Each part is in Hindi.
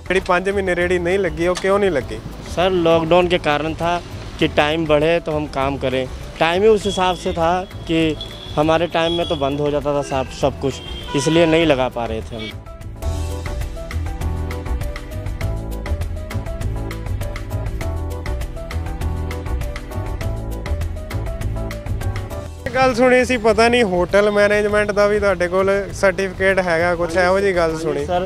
ਜਿਹੜੀ 5 महीने रेहड़ी नहीं लगी वो क्यों नहीं लगी? सर लॉकडाउन के कारण था कि टाइम बढ़े तो हम काम करें। टाइम ही उस हिसाब से था कि हमारे टाइम में तो बंद हो जाता था सब कुछ, इसलिए नहीं लगा पा रहे थे हम। गल सुनी सी पता नहीं होटल मैनेजमेंट का भी तुहाडे कोल सर्टिफिकेट हैगा, कुछ इहो जी गल सुनी सर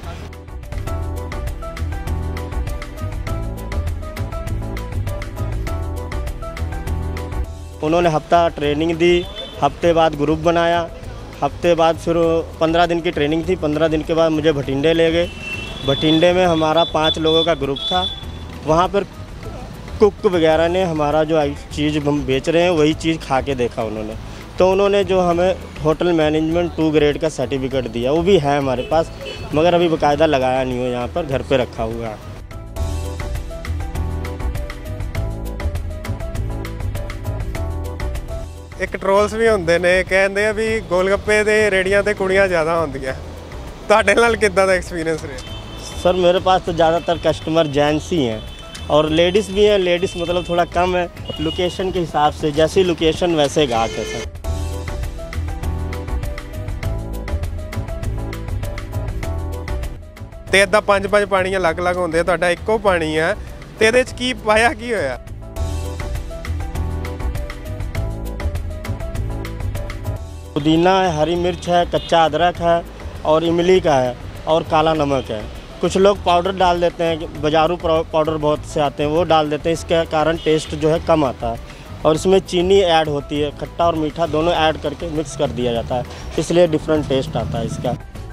उन्होंने हफ्ता ट्रेनिंग दी, हफ्ते बाद ग्रुप बनाया, हफ्ते बाद फिर 15 दिन की ट्रेनिंग थी। 15 दिन के बाद मुझे भटिंडे ले गए। भटिंडे में हमारा 5 लोगों का ग्रुप था। वहाँ पर कुक वगैरह ने हमारा जो चीज़ हम बेच रहे हैं वही चीज़ खा के देखा उन्होंने, तो उन्होंने जो हमें होटल मैनेजमेंट 2 ग्रेड का सर्टिफिकेट दिया, वो भी है हमारे पास, मगर अभी बाकायदा लगाया नहीं हो, यहाँ पर घर पे रखा हुआ है। एक ट्रोल्स भी होंदे ने, कहते हैं भी गोलगप्पे दे रेड़ियां ते कुड़ियां ज़्यादा होंदियां, तुहाडे नाल किद्दां दा एक्सपीरियंस रहा? सर मेरे पास तो ज़्यादातर कस्टमर जेंट्स ही हैं और लेडीज़ भी हैं। लेडीज़ मतलब थोड़ा कम है, लोकेशन के हिसाब से, जैसी लोकेशन वैसे गाहक है सर। ते इदां 5-5 पानी अलग-अलग होंदे, तुहाडा इक्को पानी है ते इहदे च की पाया की होया? पुदीना है, हरी मिर्च है, कच्चा अदरक है और इमली का है और काला नमक है। कुछ लोग पाउडर डाल देते हैं, बाजारू पाउडर बहुत से आते हैं वो डाल देते हैं, इसके कारण टेस्ट जो है कम आता है। और इसमें चीनी ऐड होती है, खट्टा और मीठा दोनों ऐड करके मिक्स कर दिया जाता है, इसलिए डिफरेंट टेस्ट आता है इसका।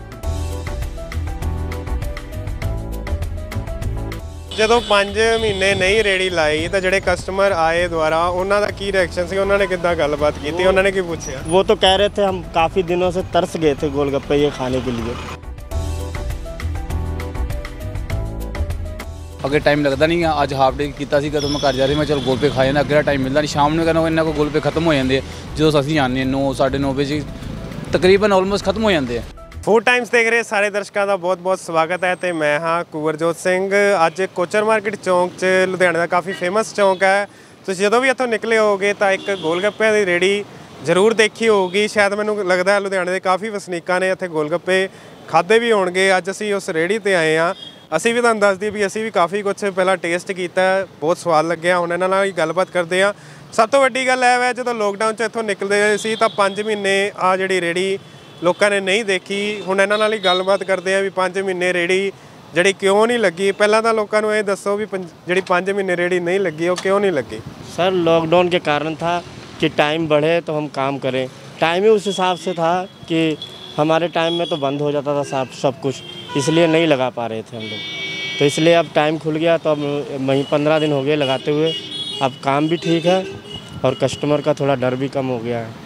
ਜਦੋਂ 5 महीने नहीं रेड़ी लाई तो ਜਿਹੜੇ कस्टमर आए दोबारा ਉਹਨਾਂ ਦਾ ਕੀ रिएक्शन ਸੀ, ਉਹਨਾਂ ਨੇ ਕਿੱਦਾਂ ਗੱਲਬਾਤ ਕੀਤੀ, ਉਹਨਾਂ ਨੇ ਕੀ ਪੁੱਛਿਆ? वो तो कह रहे थे हम काफ़ी दिनों से तरस गए थे गोलगप्पे ये खाने के लिए। अगर टाइम लगता नहीं है, अज हाफ डे किया तो मैं घर जा रही, मैं चलो गोलगप्पे खाए ना, अगर टाइम मिलता नहीं, शाम में कहना इन्होंने को गोलगप्पे खत्म हो जाते हैं। जो असीं आने 9 साढ़े 9 बजे तकरीबन ऑलमोस्ट खत्म हो जाते हैं। फूड टाइम्स देख रहे सारे दर्शकों का बहुत बहुत स्वागत है। तो मैं हाँ कुंवरजोत सिंह। अज कोचर मार्केट चौंक च लुधियाने का काफ़ी फेमस चौंक है। तो जो भी इतों निकले होगे तो एक गोलगप्पे की रेड़ी जरूर देखी होगी। शायद मैनू लगता है लुधियाने के काफ़ी वसनीकों ने इतने गोलगप्पे खाधे भी होणगे। अज असी उस रेड़ी ते आए हाँ। असी भी तुहानूं दस दी भी असी भी काफ़ी कुछ पहला टेस्ट किया, बहुत स्वाद लग्या। हुण इन्हां नाल गलबात करते हैं। सब तो वड्डी गल है जो लॉकडाउन च इत्थों निकलदे सी तां 5 महीने आ जिहड़ी रेड़ी लोगों ने नहीं देखी। हुण इन्हां नाल ही गलबात करते हैं भी 5 महीने रेड़ी जिहड़ी क्यों नहीं लगी। पहलां तां लोकां नूं इह दस्सो भी जिहड़ी 5 महीने रेड़ी नहीं लगी वो क्यों नहीं लगी? सर लॉकडाउन के कारण था कि टाइम बढ़े तो हम काम करें। टाइम ही उस हिसाब से था कि हमारे टाइम में तो बंद हो जाता था सब कुछ, इसलिए नहीं लगा पा रहे थे हम लोग। तो इसलिए अब टाइम खुल गया तो अब वहीं 15 दिन हो गए लगाते हुए। अब काम भी ठीक है और कस्टमर का थोड़ा डर भी कम हो गया है।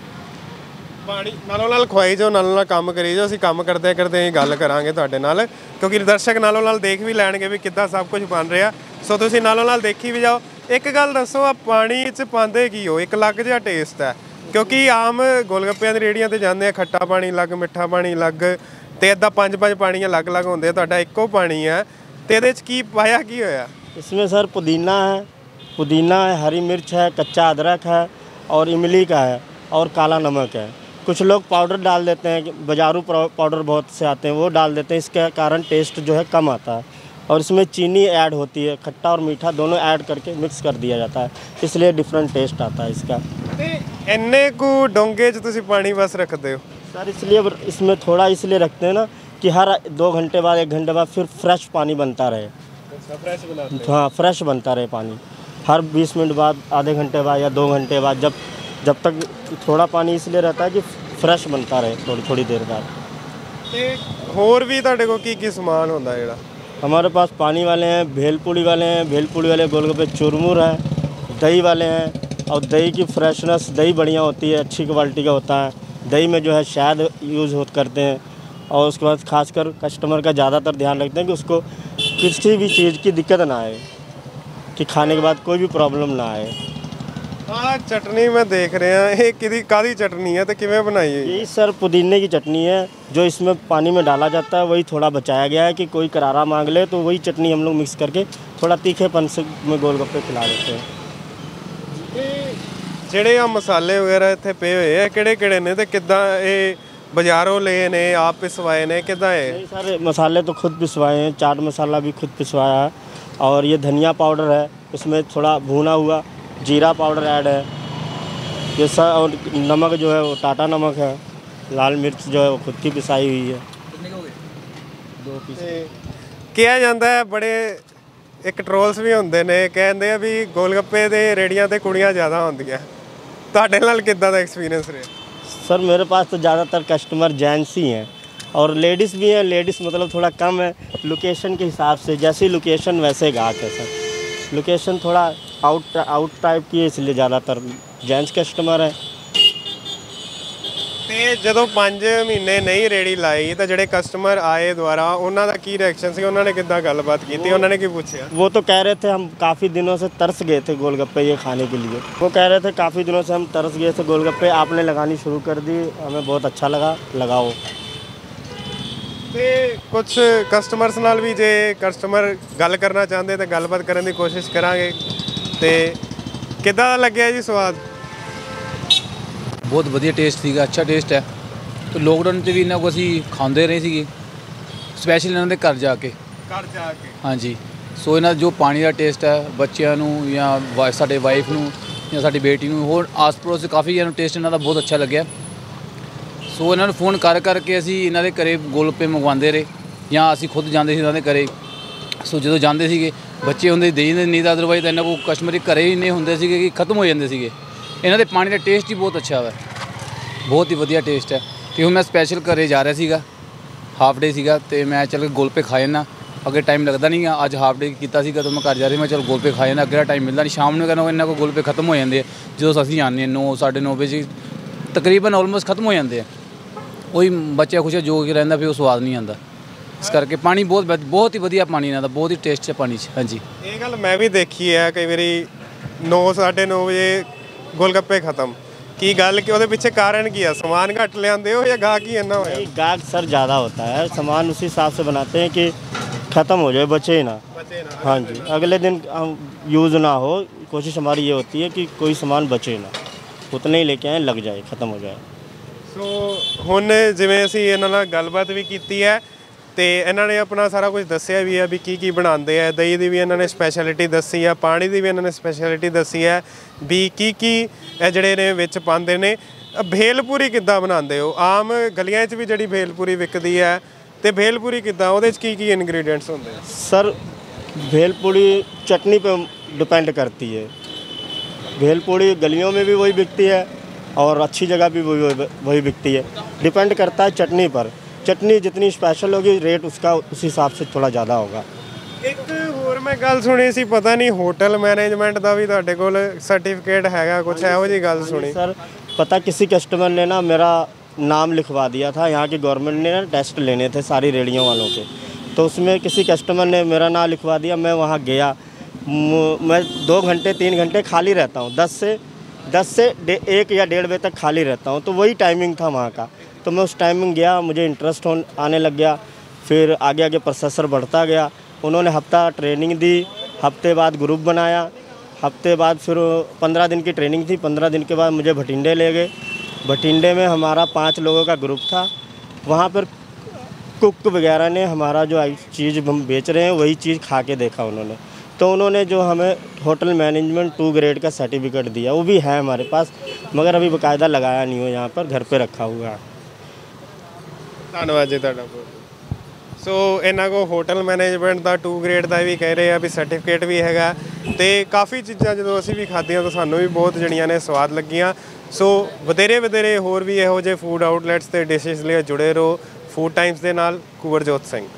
पानी नालों नाल खवाई जाओ, नालों नाल काम करी जाओ। असीं काम करते करते ही गल करांगे तुहाडे नाल, क्योंकि दर्शक नालों नाल देख भी लैणगे भी किद्दां सब कुछ बन रहा। सो तुसीं नालों नाल देखी भी जाओ। एक गल दसो आ पानी च पांदे की हो? एक अलग जिहा टेस्ट है, क्योंकि आम गोलगप्पिਆਂ दी रेड़ियां ते जांदे आ खट्टा पानी अलग मिठा पानी अलग ते इदां 5-5 पानी अलग अलग होंदे। तुहाडा इक्को पानी है ते इहदे च की पाया की होया? इसमें सर पुदीना है, हरी मिर्च है, कच्चा अदरक है और इमली का है और काला नमक है। कुछ लोग पाउडर डाल देते हैं, बाजारू पाउडर बहुत से आते हैं वो डाल देते हैं, इसके कारण टेस्ट जो है कम आता है। और इसमें चीनी ऐड होती है, खट्टा और मीठा दोनों ऐड करके मिक्स कर दिया जाता है, इसलिए डिफरेंट टेस्ट आता है इसका। इन्ने को डोंगे च तुसीं पानी बस रखते हो? सर इसलिए इसमें थोड़ा इसलिए रखते हैं ना कि हर 2 घंटे बाद 1 घंटे बाद फिर फ्रेश पानी बनता रहे। फ्रेश बनाते? हाँ फ्रेश बनता रहे पानी, हर 20 मिनट बाद, आधे घंटे बाद या 2 घंटे बाद, जब तक थोड़ा पानी इसलिए रहता है कि फ्रेश बनता रहे थोड़ी देर बाद। होर भी तुहाडे कोल की समान होंदा जिहड़ा? हमारे पास पानी वाले हैं, भेलपूड़ी वाले गोलगप्पे, चुरमुर हैं, दही वाले हैं। और दही की फ्रेशनेस, दही बढ़िया होती है, अच्छी क्वालिटी का होता है। दही में जो है शहद यूज़ करते हैं। और उसके बाद खासकर कस्टमर का ज़्यादातर ध्यान रखते हैं कि उसको किसी भी चीज़ की दिक्कत ना आए, कि खाने के बाद कोई भी प्रॉब्लम ना आए। ਆਹ ਚਟਨੀ ਮੈਂ ਦੇਖ ਰਿਹਾ, ਇਹ ਕਾਦੀ चटनी है तो किवें बनाई है? यही सर पुदीने की चटनी है, जो इसमें पानी में डाला जाता है वही थोड़ा बचाया गया है कि कोई करारा मांग ले तो वही चटनी हम लोग मिक्स करके थोड़ा तीखेपन से में गोलगप्पे खिला देते हैं। ਜਿਹੜੇ ਆ ਮਸਾਲੇ ਵਗੈਰਾ ਇੱਥੇ ਪਏ ਹੋਏ ਆ ਕਿਹੜੇ ਕਿਹੜੇ ਨੇ ਤੇ ਕਿੱਦਾਂ ਇਹ ਬਾਜ਼ਾਰੋਂ ਲਏ ਨੇ ਆਪ ਪਿਸਵਾਏ ਨੇ ਕਿੱਦਾਂ ਇਹ? नहीं सर मसाले तो खुद पिसवाए हैं, चाट मसाला भी खुद पिसवाया है और ये धनिया पाउडर है, इसमें थोड़ा भुना हुआ जीरा पाउडर ऐड है, ये सब, और नमक जो है वो टाटा नमक है, लाल मिर्च जो है वो खुद की पिसाई हुई है। दो पीस ਤੇ ਕਿਹਾ ਜਾਂਦਾ ਹੈ ਬੜੇ ਇੱਕ ਟਰੋਲਸ ਵੀ ਹੁੰਦੇ ਨੇ ਕਹਿੰਦੇ ਆ ਵੀ ਗੋਲਗੱਪੇ ਦੇ ਰੇੜੀਆਂ ਤੇ ਕੁੜੀਆਂ ਜ਼ਿਆਦਾ ਹੁੰਦੀਆਂ, ਤੁਹਾਡੇ ਨਾਲ ਕਿੱਦਾਂ ਦਾ ਐਕਸਪੀਰੀਅੰਸ ਰਿਹਾ? सर मेरे पास तो ज़्यादातर कस्टमर जेंट्स ही हैं और लेडीज़ भी हैं, लेडीज़ मतलब थोड़ा कम है, लोकेशन के हिसाब से, जैसी लोकेशन वैसे गाहक है सर। लोकेशन थोड़ा आउट टाइप की है इसलिए ज़्यादातर जेंट्स कस्टमर है। ਤੇ ਜਦੋਂ 5 ਮਹੀਨੇ ਨਹੀਂ ਰੇੜੀ ਲਾਈ ਤਾਂ ਜਿਹੜੇ ਕਸਟਮਰ ਆਏ ਦੁਆਰਾ ਉਹਨਾਂ ਦਾ ਕੀ ਰਿਐਕਸ਼ਨ ਸੀ, ਉਹਨਾਂ ਨੇ ਕਿੱਦਾਂ ਗੱਲਬਾਤ ਕੀਤੀ, ਉਹਨਾਂ ਨੇ ਕੀ ਪੁੱਛਿਆ? वो तो कह रहे थे हम काफ़ी दिनों से तरस गए थे गोलगप्पे ये खाने के लिए, वो कह रहे थे काफ़ी दिनों से हम तरस गए थे गोलगप्पे, आपने लगानी शुरू कर दी, हमें बहुत अच्छा लगा, लगाओ। ਤੇ ਕੁਝ ਕਸਟਮਰਸ ਨਾਲ ਵੀ ਜੇ ਕਸਟਮਰ ਗੱਲ ਕਰਨਾ ਚਾਹੁੰਦੇ ਤਾਂ ਗੱਲਬਾਤ ਕਰਨ ਦੀ ਕੋਸ਼ਿਸ਼ ਕਰਾਂਗੇ। ਤੇ ਕਿੱਦਾਂ ਦਾ ਲੱਗਿਆ ਜੀ ਸਵਾਦ? ਬਹੁਤ ਵਧੀਆ ਟੇਸਟ ਸੀਗਾ, ਅੱਛਾ ਟੇਸਟ ਹੈ। ਤੇ ਲੋਕਡਾਊਨ 'ਚ ਵੀ ਇਹਨਾਂ ਕੋਲ ਅਸੀਂ ਖਾਂਦੇ ਰਹੇ ਸੀਗੇ, ਸਪੈਸ਼ਲ ਇਹਨਾਂ ਦੇ ਘਰ ਜਾ ਕੇ। ਘਰ ਜਾ ਕੇ? ਹਾਂਜੀ। ਸੋ ਇਹਨਾਂ ਦਾ ਜੋ ਪਾਣੀ ਦਾ ਟੇਸਟ ਹੈ ਬੱਚਿਆਂ ਨੂੰ ਜਾਂ ਸਾਡੇ ਵਾਈਫ ਨੂੰ ਜਾਂ ਸਾਡੀ ਬੇਟੀ ਨੂੰ, ਹੋਰ ਆਸ ਪੜੋਸ ਕਾਫੀ ਇਹਨਾਂ ਨੂੰ ਟੇਸਟ ਇਹਨਾਂ ਦਾ ਬਹੁਤ ਅੱਛਾ ਲੱਗਿਆ। ਸੋ ਇਹਨਾਂ ਨੂੰ ਫੋਨ ਕਰਕੇ ਅਸੀਂ ਇਹਨਾਂ ਦੇ ਘਰੇ ਗੋਲਗੱਪੇ ਮੰਗਵਾਉਂਦੇ ਰਹੇ ਜਾਂ ਅਸੀਂ ਖੁਦ ਜਾਂਦੇ ਸੀ ਇਹਨਾਂ ਦੇ ਘਰੇ। ਸੋ ਜਦੋਂ ਜਾਂਦੇ ਸੀਗੇ ਬੱਚੇ ਹੁੰਦੇ ਦੇ ਜਾਂਦੇ, ਨਹੀਂ ਤਾਂ ਅਦਰਵਾਈਜ਼ ਤਾਂ ਇਹਨਾਂ ਕੋਲ ਕਸਟਮਰ ਘਰੇ ਹੀ ਇੰਨੇ ਹੁੰਦੇ ਸੀਗੇ ਕਿ ਖਤਮ ਹੋ ਜਾਂਦੇ ਸੀਗੇ। ਇਹਨਾਂ ਦੇ ਪਾਣੀ ਦਾ ਟੇਸਟ ਹੀ ਬਹੁਤ ਅੱਛਾ ਵਾ, ਬਹੁਤ ਹੀ ਵਧੀਆ ਟੇਸਟ ਹੈ। ਅਤੇ ਹੁਣ ਮੈਂ ਸਪੈਸ਼ਲ ਘਰੇ ਜਾ ਰਿਹਾ ਸੀਗਾ, ਹਾਫ ਡੇ ਸੀਗਾ, ਅਤੇ ਮੈਂ ਚੱਲ ਗੋਲਗੱਪੇ ਖਾ ਜਾਂਦਾ, ਅੱਗੇ ਟਾਈਮ ਲੱਗਦਾ ਨਹੀਂ ਗਾ, ਅੱਜ ਹਾਫ ਡੇ ਕੀਤਾ ਸੀਗਾ ਤਾਂ ਮੈਂ ਘਰ ਜਾ ਰਿਹਾ, ਮੈਂ ਚਲ ਗੋਲਗੱਪੇ ਖਾ ਜਾਂਦਾ, ਅੱਗੇ ਦਾ ਟਾਈਮ ਮਿਲਦਾ ਨਹੀਂ, ਸ਼ਾਮ ਨੂੰ ਕਹਿੰਦਾ ਇਹਨਾਂ ਕੋਲ ਗੋਲਗੱਪੇ ਖਤਮ ਹੋ ਜਾਂਦੇ ਆ, ਜਦੋਂ ਅਸੀਂ ਆਉਂਦੇ ਹਾਂ 9 9:30 ਵਜੇ ਤਕਰੀਬਨ ਆਲਮੋਸਟ ਖਤਮ ਹੋ ਜਾਂਦੇ ਆ। ਉਹੀ ਬੱਚਾ ਖੁਸ਼ ਜੋ ਕਿ ਰਹਿੰਦਾ ਫਿਰ ਉਹ ਸਵਾਦ ਨਹੀਂ ਆਉਂਦਾ, ਇਸ ਕਰਕੇ ਪਾਣੀ ਬਹੁਤ ਹੀ ਵਧੀਆ ਪਾਣੀ ਇਹਨਾਂ ਦਾ, ਬਹੁਤ ਹੀ ਟੇਸਟ ਹੈ ਪਾਣੀ 'ਚ। ਹਾਂਜੀ, ਇਹ ਗੱਲ ਮੈਂ ਵੀ ਦੇਖੀ ਹੈ, ਕਈ ਵਾਰੀ 9 9:30 ਵਜੇ ਗੋਲਗੱਪੇ ਖਤਮ। ਕੀ ਗੱਲ ਕਿ ਉਹਦੇ ਪਿੱਛੇ ਕਾਰਨ ਕੀ ਹੈ? ਸਮਾਨ ਘੱਟ ਲਿਆਉਂਦੇ ਹੋ ਜਾਂ ਗਾਹਕ ਹੀ ਇੰਨਾ ਹੋਇਆ? गाहक सर ज़्यादा होता है, सामान उसी हिसाब से बनाते हैं कि ख़त्म हो जाए, बचे ना। हाँ जी, अगले दिन यूज़ ना हो, कोशिश हमारी ये होती है कि कोई सामान बचे ना, उतने ही लेके आए, लग जाए, ख़त्म हो जाए। ਸੋ ਹੁਣ ਜਿਵੇਂ ਅਸੀਂ ਇਹਨਾਂ ਨਾਲ ਗੱਲਬਾਤ ਵੀ ਕੀਤੀ ਹੈ ਤੇ ਇਹਨਾਂ ਨੇ ਆਪਣਾ ਸਾਰਾ ਕੁਝ ਦੱਸਿਆ ਵੀ ਹੈ ਵੀ ਕੀ ਬਣਾਉਂਦੇ ਆ। ਦਹੀਂ ਦੀ ਵੀ ਇਹਨਾਂ ਨੇ ਸਪੈਸ਼ਲਿਟੀ ਦੱਸੀ ਹੈ, ਪਾਣੀ ਦੀ ਵੀ ਇਹਨਾਂ ਨੇ ਸਪੈਸ਼ਲਿਟੀ ਦੱਸੀ ਹੈ ਵੀ ਕੀ ਇਹ ਜਿਹੜੇ ਨੇ ਵਿੱਚ ਪਾਉਂਦੇ ਨੇ। ਭੇਲਪੂਰੀ ਕਿੱਦਾਂ ਬਣਾਉਂਦੇ ਹੋ? ਆਮ ਗਲੀਆਂ 'ਚ ਵੀ ਜਿਹੜੀ ਭੇਲਪੂਰੀ ਵਿਕਦੀ ਹੈ ਤੇ ਭੇਲਪੂਰੀ ਕਿੱਦਾਂ, ਉਹਦੇ 'ਚ ਕੀ ਇਨਗਰੀਡੀਐਂਟਸ ਹੁੰਦੇ ਆ? सर भेलपूड़ी चटनी पे डिपेंड करती है, भेलपूड़ी गलियों में भी वही बिकती है और अच्छी जगह भी वही बिकती है, डिपेंड करता है चटनी पर। चटनी जितनी स्पेशल होगी रेट उसका उस हिसाब से थोड़ा ज़्यादा होगा। ਇੱਕ ਹੋਰ ਮੈਂ ਗੱਲ ਸੁਣੀ ਸੀ, ਪਤਾ ਨਹੀਂ ਹੋਟਲ मैनेजमेंट ਦਾ ਵੀ ਤੁਹਾਡੇ ਕੋਲ ਸਰਟੀਫਿਕੇਟ ਹੈਗਾ, ਕੁਛ ਇਹੋ ਜਿਹੀ ਗੱਲ ਸੁਣੀ? सर पता किसी कस्टमर ने ना मेरा नाम लिखवा दिया था, यहाँ की गवर्नमेंट ने ना टेस्ट लेने थे सारी रेडियों वालों के, तो उसमें किसी कस्टमर ने मेरा नाम लिखवा दिया। मैं वहाँ गया, मैं 2 घंटे 3 घंटे खाली रहता हूँ, 10 से 1 या 1:30 बजे तक खाली रहता हूँ, तो वही टाइमिंग था वहाँ का। तो मैं उस टाइमिंग गया, मुझे इंटरेस्ट आने लग गया, फिर आगे प्रोसेसर बढ़ता गया। उन्होंने हफ्ता ट्रेनिंग दी, हफ्ते बाद ग्रुप बनाया, हफ्ते बाद फिर 15 दिन की ट्रेनिंग थी, 15 दिन के बाद मुझे भटिंडे ले गए। भटिंडे में हमारा 5 लोगों का ग्रुप था, वहाँ पर कुक वगैरह ने हमारा जो चीज़ हम बेच रहे हैं वही चीज़ खा के देखा उन्होंने, तो उन्होंने जो हमें होटल मैनेजमेंट 2 ग्रेड का सर्टिफिकेट दिया, वो भी है हमारे पास, मगर अभी बाकायदा लगाया नहीं हो, यहाँ पर घर पे रखा हुआ है। ਧੰਨਵਾਦ ਜੀ ਤੁਹਾਡਾ ਬਹੁਤ। ਸੋ ਇਹਨਾਂ ਕੋਲ ਹੋਟਲ ਮੈਨੇਜਮੈਂਟ ਦਾ 2 ਗ੍ਰੇਡ ਦਾ ਵੀ ਕਹਿ ਰਹੇ ਆ ਵੀ ਸਰਟੀਫਿਕੇਟ ਵੀ ਹੈਗਾ ਤੇ ਕਾਫੀ ਚੀਜ਼ਾਂ ਜਦੋਂ ਅਸੀਂ ਵੀ ਖਾਧੀਆਂ ਤਾਂ ਸਾਨੂੰ ਵੀ ਬਹੁਤ ਜਿਹੜੀਆਂ ਨੇ ਸਵਾਦ ਲੱਗੀਆਂ। ਸੋ ਵਧੇਰੇ ਹੋਰ ਵੀ ਇਹੋ ਜਿਹੇ ਫੂਡ ਆਊਟਲੈਟਸ ਤੇ ਡਿਸ਼ਿਸ ਲਈ ਜੁੜੇ ਰਹੋ ਫੂਡ ਟਾਈਮਸ ਦੇ ਨਾਲ। ਕੁਵਰਜੋਤ ਸਿੰਘ।